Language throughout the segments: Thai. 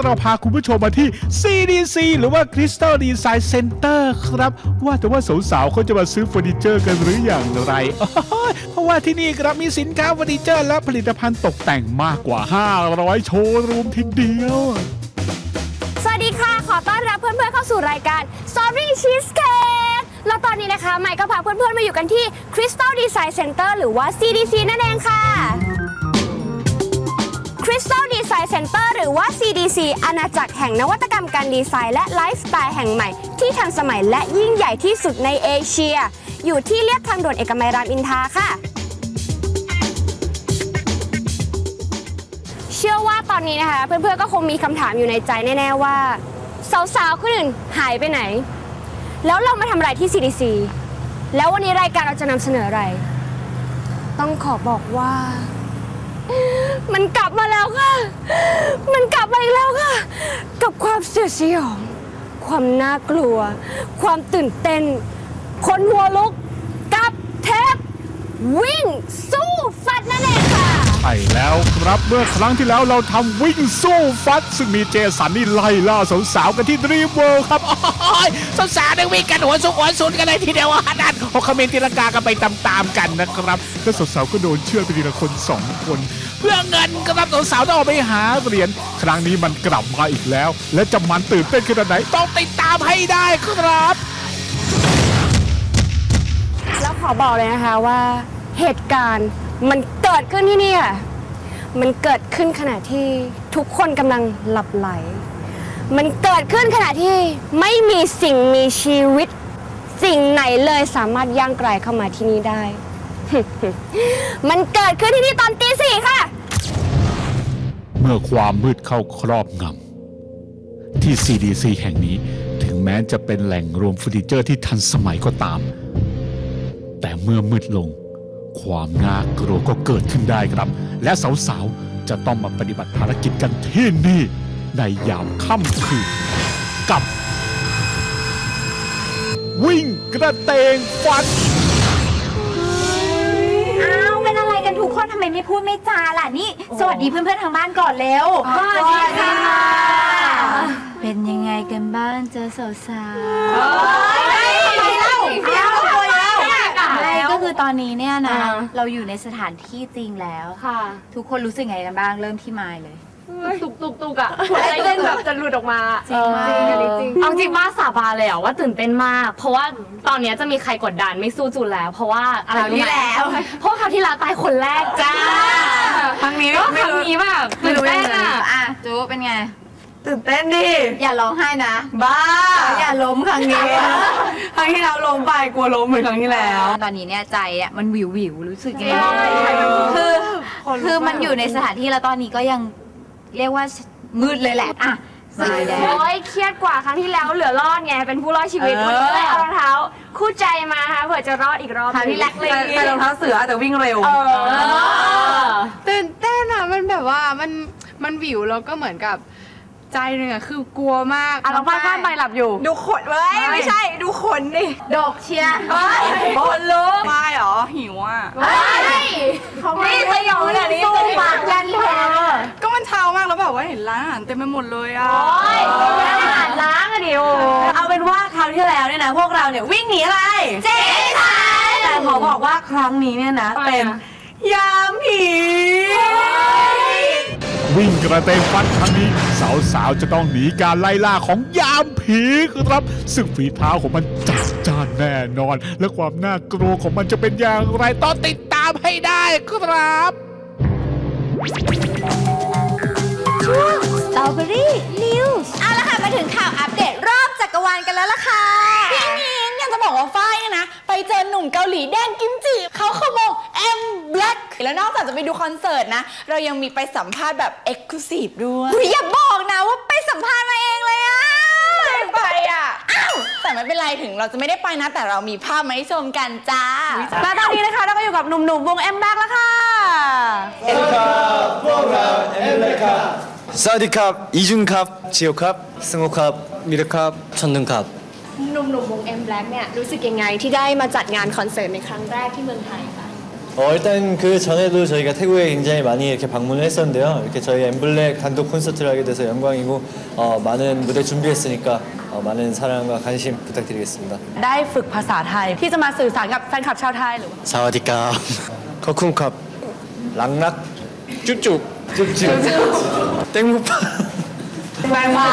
เราพาคุณผู้ชมมาที่ CDC หรือว่า Crystal Design Center ครับว่าแต่ว่าสาวๆเขาจะมาซื้อเฟอร์นิเจอร์กันหรืออย่างไรเพราะว่าที่นี่ครับมีสินค้าเฟอร์นิเจอร์และผลิตภัณฑ์ตกแต่งมากกว่า500โชว์รูมทีเดียวสวัสดีค่ะขอต้อนรับเพื่อนๆเข้าสู่รายการ Sorry Cheesecake แล้วตอนนี้นะคะใหม่ก็พาเพื่อนๆมาอยู่กันที่ Crystal Design Center หรือว่า CDC นั่นเองค่ะ Crystal Design Center หรือว่า CDC อาณาจักรแห่งนวัตกรรมการดีไซน์และไลฟ์สไตล์แห่งใหม่ที่ทันสมัยและยิ่งใหญ่ที่สุดในเอเชียอยู่ที่เลียบทางด่วนเอกมัยรามอินทราค่ะเชื่อว่าตอนนี้นะคะเพื่อนๆก็คงมีคำถามอยู่ในใจแน่ๆว่าสาวๆคนอื่นหายไปไหนแล้วเรามาทำอะไรที่ CDC แล้ววันนี้รายการเราจะนำเสนออะไรต้องขอบอกว่ามันกลับมาแล้วค่ะมันกลับมาอีกแล้วค่ะกับความเสียดสยองความน่ากลัวความตื่นเต้นคนหัวลุกกับเทปวิ่งสู้ฟัดนั่นเองค่ะใช่แล้วครับเมื่อครั้งที่แล้วเราทำวิ่งสู้ฟัดซึ่งมีเจสันนี่ไล่ล่าสาวๆกันที่ Dream World ครับสาวๆได้วิ่งกันหัวสุนกันเลยทีเดียวนั่นเขาเมนตีลังกากันไปตามๆกันนะครับแล้วสาวๆก็โดนเชือดไปทีละคน2คนเพื่อเงินครับสาวๆต้องออกไปหาเหรียญครั้งนี้มันกลับมาอีกแล้วและจะมันตื่นเต้นขนาดไหนต้องติดตามให้ได้ครับแล้วขอบอกเลยนะคะว่าเหตุการณ์มันเกิดขึ้นที่นี่ค่ะมันเกิดขึ้นขณะที่ทุกคนกำลังหลับไหลมันเกิดขึ้นขณะที่ไม่มีสิ่งมีชีวิตสิ่งไหนเลยสามารถย่างไกลเข้ามาที่นี่ได้ มันเกิดขึ้นที่นี่ตอนตี 4ค่ะเมื่อความมืดเข้าครอบงำที่ CDC แห่งนี้ถึงแม้จะเป็นแหล่งรวมเฟอร์นิเจอร์ที่ทันสมัยก็ตามแต่เมื่อมืดลงความน่ากลัวก็เกิดขึ้นได้ครับและสาวๆจะต้องมาปฏิบัติภารกิจกันที่นี่ในยามค่ำคืนกับวิ่งกระเตงฟันอ้าวเป็นอะไรกันทุกคนทำไมไม่พูดไม่จาล่ะนี่สวัสดีเพื่อนๆทางบ้านก่อนเร็วสวัสดีค่ะเป็นยังไงกันบ้างเจอสาวก็คือตอนนี้เนี่ยนะเราอยู่ในสถานที่จริงแล้วค่ะทุกคนรู้สึกไงกันบ้างเริ่มที่มายเลยตุกอ่ะหัวใจเต้นแบบจะหลุดออกมาจริงมากเอาจริงว่าสาบานเลยว่าตื่นเต้นมากเพราะว่าตอนนี้จะมีใครกดดันไม่สู้จูนแล้วเพราะว่าอะไรนี่แล้วเพราะคราวที่แล้วตายคนแรกจ้าครั้งนี้แบบตื่นเต้นอ่ะจูเป็นไงตื่นเต้นดิอย่าร้องไห้นะบ้าอย่าล้มครั้งนี้ครั้งที่เราล้มไปกลัวล้มเหมือนครั้งที่แล้วตอนนี้เนี่ยใจอ่ะมันวิวรู้สึกไงคือมันอยู่ในสถานที่แล้วตอนนี้ก็ยังเรียกว่ามืดเลยแหละอ่ะโอ้ยเครียดกว่าครั้งที่แล้วเหลือรอดไงเป็นผู้รอดชีวิตวันนี้เลยเอารองเท้าคู่ใจมาค่ะเผื่อจะรอดอีกรอบที่แรกเลยใส่รองเท้าเสือแต่วิ่งเร็วตื่นเต้นอ่ะมันแบบว่ามันวิวแล้วก็เหมือนกับใจหนึ่งอ่ะคือกลัวมากเราพลาดข้ามไปหลับอยู่ดูขนเว้ยไม่ใช่ดูขนดิดอกเชียร์บอลลูกไม่หรอหิวอ่ะเขาไม่สยองแบบนี้สู้ปากยันแผลก็มันเช้ามากแล้วแบบว่าเห็นร้านอาหารเต็มไปหมดเลยอ่ะร้านอาหารล้างอะดิโอเอาเป็นว่าคราวที่แล้วเนี่ยนะพวกเราเนี่ยวิ่งหนีอะไรเจ๊ค่ะแต่ขอบอกว่าครั้งนี้เนี่ยนะเป็นยามผีวิ่งกระเตงฟันครั้งนี้สาวๆจะต้องหนีการไล่ล่าของยามผีครับซึ่งฝีเท้าของมันจัดจ้านแน่นอนและความน่ากลัวของมันจะเป็นอย่างไรต้องติดตามให้ได้ครับช่วง Strawberry News เอาละค่ะมาถึงข่าวอัปเดตรอบจักรวาลกันแล้วล่ะค่ะพี่มิ้นยังจะบอกว่าฝ้ายเนี่ยนะไปเจอหนุ่มเกาหลีแดนกิมจิเขาขโมยBlack แล้วนอกจากจะไปดูคอนเสิร์ตนะเรายังมีไปสัมภาษณ์แบบ Exclusive ด้วยอย่าบอกนะว่าไปสัมภาษณ์มาเองเลยอะไม่ไปอ่ะอ้าวแต่ไม่เป็นไรถึงเราจะไม่ได้ไปนะแต่เรามีภาพมาให้ชมกันจ้าและตอนนี้นะคะเราก็อยู่กับหนุ่มๆวงBlackแล้วค่ะสวัสดีครับพวกเราBlackครับสวัสดีครับอีจุนครับจิโอครับสงบครับมิรครับชนนึงครับหนุ่มๆวงBlackเนี่ยรู้สึกยังไงที่ได้มาจัดงานคอนเสิร์ตในครั้งแรกที่เมืองไทยคะ 일단 그 전에도 저희가 태국에 굉장히 많이 이렇게 방문을 했었는데요. 이렇게 저희 엠블랙 단독 콘서트를 하게 돼서 영광이고 많은 무대 준비했으니까 많은 사랑과 관심 부탁드리겠습니다. ได้ฝึกภาษาไทยที่จะมาสื่อสารกับแฟนคลับชาวไทยหรือว่า 사와디캅 커쿤캅 락락 쭈쭈 쭈쭈 땡무파 แรงมาก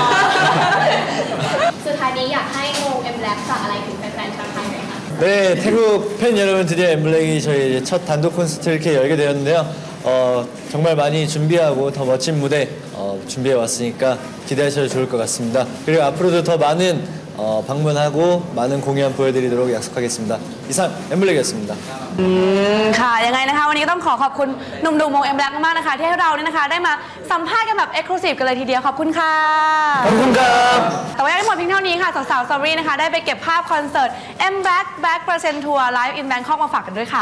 สุดท้ายนี้อยากให้โมเอ็มแบล็กฝากอะไรถึงแฟนๆชาวไทยหน่อยค่ะ 네, 태국 팬 여러분 드디어 엠블랙이 저희 첫 단독 콘서트를 이렇게 열게 되었는데요. 정말 많이 준비하고 더 멋진 무대 준비해 왔으니까 기대하셔도 좋을 것 같습니다. 그리고 앞으로도 더 많은 방문하고 많은 공연 보여드리도록 약속하겠습니다. 이상 엠블랙이었습니다. ค่ะยังไงนะคะวันนี้ก็ต้องขอบคุณหนุ่มๆวง M Black มากๆนะคะที่ให้เราเนี่ยนะคะได้มาสัมภาษณ์กันแบบ Exclusive กันเลยทีเดียวขอบคุณค่ะ 감사합니다. แต่ว่ายังไม่หมดเพียงเท่านี้ค่ะสาวๆ Sorry นะคะได้ไปเก็บภาพคอนเสิร์ต M Black Back Percent Tour Live in Bangkok มาฝากกันด้วยค่ะ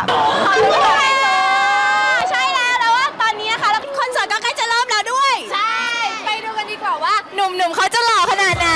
ใช่แล้วว่าตอนนี้นะคะแล้วคอนเสิร์ตก็ใกล้จะเริ่มแล้วด้วย ใช่ ไปดูกันดีกว่าว่าหนุ่มๆเขาจะหล่อขนาดไหน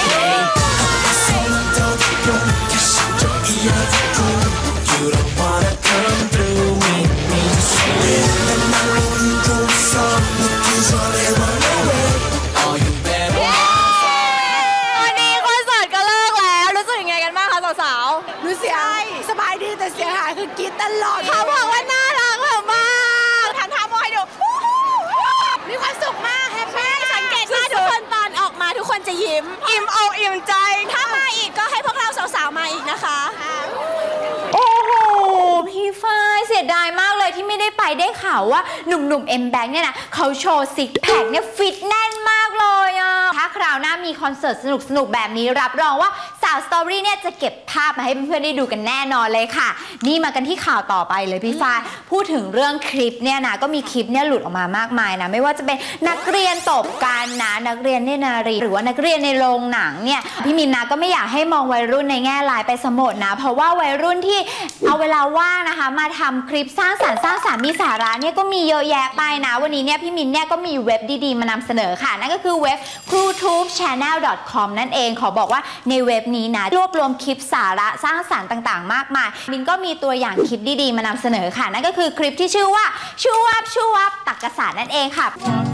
วันนี้คอนเสิร์ตก็เลิกแล้วรู้สึกยังไงกันบ้างคะสาวๆรู้สึกสบายดีแต่เสียหายคือกรี๊ดตลอดเขาบอกว่าน่ารักมากทำท่าโมให้ดูมีความสุขมากแฮปปี้สังเกตว่าทุกคนตอนออกมาทุกคนจะยิ้มอิ่มอกอิ่มใจถ้ามาอีกก็ให้พวกเราสาวๆมาอีกนะคะโอ้โห พี่ฝ้ายเสียดายมากเลยที่ไม่ได้ไปได้ข่าวว่าหนุ่มๆ M Bank เนี่ยนะเขาโชว์ซิกแพคเนี่ยฟิตแน่นมากเลยอ่ะถ้าคราวหน้ามีคอนเสิร์ตสนุกๆแบบนี้รับรองว่าสาวสตอรี่เนี่ยจะเก็บภาพมาให้เพื่อนๆได้ดูกันแน่นอนเลยค่ะนี่มากันที่ข่าวต่อไปเลยพี่ฝ้ายพูดถึงเรื่องคลิปเนี่ยนะก็มีคลิปเนี่ยหลุดออกมามากมายนะไม่ว่าจะเป็นนักเรียนตบกันนะนักเรียนเนตรนารีหรือว่านักเรียนในโรงหนังเนี่ยพี่มินนะก็ไม่อยากให้มองวัยรุ่นในแง่ร้ายไปสมดนะเพราะว่าวัยรุ่นที่เอาเวลาว่างนะคะมาทำคลิปสร้างสรรค์มีสาระเนี่ยก็มีเยอะแยะไปนะวันนี้เนี่ยพี่มินเนี่ยก็มีเว็บดีๆมานำเสนอค่ะนั่นก็คือเว็บ crewtubechannel.com นั่นเองขอบอกว่าในเว็บนี้นะรวบรวมคลิปสาระสร้างสรรค์ต่างๆมากมายมินก็มีตัวอย่างคลิปดีๆมานำเสนอค่ะนั่นก็คือคลิปที่ชื่อว่าชูวับตักกศาสตร์นั่นเองค่ะ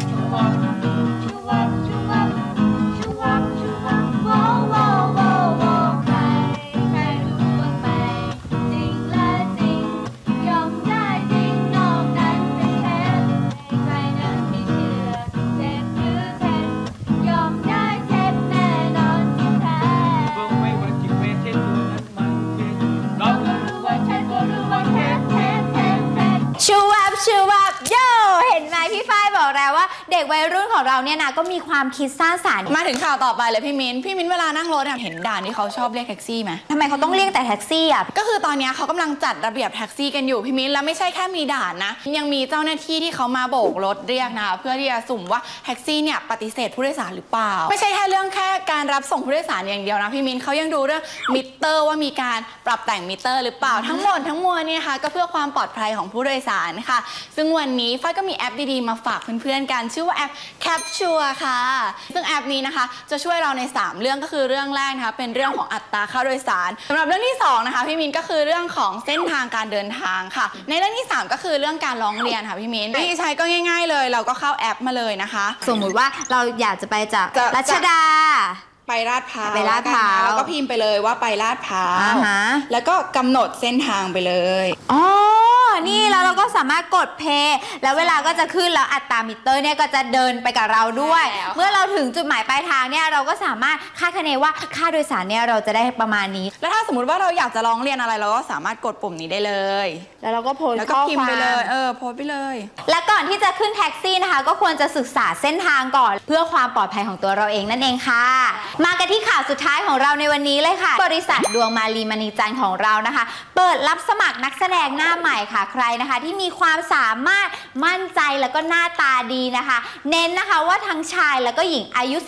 ชูวับโยเห็นไหมพี่ฝ้ายบอกแล้วว่าเด็กวัยรุ่นของเราเนี่ยนะก็มีความคิดสร้างสรรค์มาถึงข่าวต่อไปเลยพี่มิ้นเวลานั่งรถเห็นด่านที่เขาชอบเรียกแท็กซี่ไหมทำไมเขาต้องเรียกแต่แท็กซี่อ่ะก็คือตอนนี้เขากำลังจัดระเบียบแท็กซี่กันอยู่พี่มิ้นแล้วไม่ใช่แค่มีด่านนะยังมีเจ้าหน้าที่ที่เขามาโบกรถเรียกนะคะเพื่อที่จะสุ่มว่าแท็กซี่เนี่ยปฏิเสธผู้โดยสารหรือเปล่าไม่ใช่แค่เรื่องแค่การรับส่งผู้โดยสารอย่างเดียวนะพี่มิ้นเขายังดูเรื่องมิเตอร์ว่ามีการปรับแต่งมิเตอร์หรือเปล่าทั้งหมดทั้งมวลเนี่ยค่ะก็เพื่อความปลอดภัยของผู้โดยสารค่ะซึ่งวันนี้ฝ้ายก็มีแอปดีๆมาฝากเพื่อนๆกันชื่อว่าแอป Capture ค่ะซึ่งแอปนี้นะคะจะช่วยเราใน3เรื่องก็คือเรื่องแรกนะคะเป็นเรื่องของอัตราค่าโดยสารสำหรับเรื่องที่2นะคะพี่มิ้นก็คือเรื่องของเส้นทางการเดินทางค่ะในเรื่องที่3ก็คือเรื่องการร้องเรียนค่ะพี่มิ้นวิธีใช้ก็ง่ายๆเลยเราก็เข้าแอปมาเลยนะคะสมมุติว่าเราอยากจะไปจากรัชดาไปลาดพร้าวไปลาดพร้าวแล้วก็พิมพ์ไปเลยว่าไปลาดพร้าว แล้วก็กำหนดเส้นทางไปเลยอ๋อ นี่แล้วเราก็สามารถกดเพย์แล้วเวลาก็จะขึ้นแล้วอัตรามิเตอร์เนี่ยก็จะเดินไปกับเราด้วย เมื่อเราถึงจุดหมายปลายทางเนี่ยเราก็สามารถคาดคะเนว่าค่าโดยสารเนี่ยเราจะได้ประมาณนี้แล้วถ้าสมมติว่าเราอยากจะร้องเรียนอะไรเราก็สามารถกดปุ่มนี้ได้เลยแล้วเราก็โพสต์แล้วก็ข้อพิมคพ์วาไปเลยมโพสต์ไปเลยและก่อนที่จะขึ้นแท็กซี่นะคะก็ควรจะศึกษาเส้นทางก่อนเพื่อความปลอดภัยของตัวเราเองนั่นเองค่ะ มากันที่ข่าวสุดท้ายของเราในวันนี้เลยค่ะบริษัทดวงมาลีมณีจันทร์ของเรานะคะเปิดรับสมัครนักแสดงหน้าใหม่ค่ะใครนะคะที่มีความสามารถมั่นใจแล้วก็หน้าตาดีนะคะเน้นนะคะว่าทั้งชายแล้วก็หญิงอายุ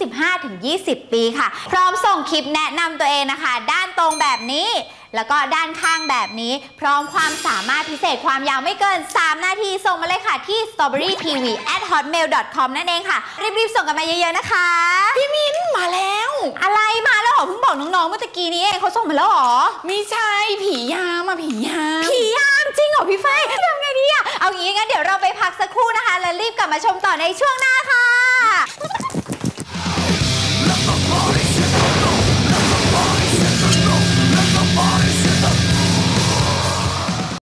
15-20 ปีค่ะพร้อมส่งคลิปแนะนำตัวเองนะคะด้านตรงแบบนี้แล้วก็ด้านข้างแบบนี้พร้อมความสามารถพิเศษความยาวไม่เกิน3นาทีส่งมาเลยค่ะที่ strawberrytv@hotmail.com นั่นเองค่ะรีบๆส่งกันมาเยอะๆนะคะพี่มิ้นมาแล้วอะไรมาแล้วเหรอเพิ่งบอกน้องๆเมื่อตะกี้นี้เองเขาส่งมาแล้วเหรอไม่ใช่ผียามอะผียามผียามจริงเหรอพี่ฝ้ายทำไงดีอะเอางี้งั้นเดี๋ยวเราไปพักสักครู่นะคะแล้วรีบกลับมาชมต่อในช่วงหน้าค่ะ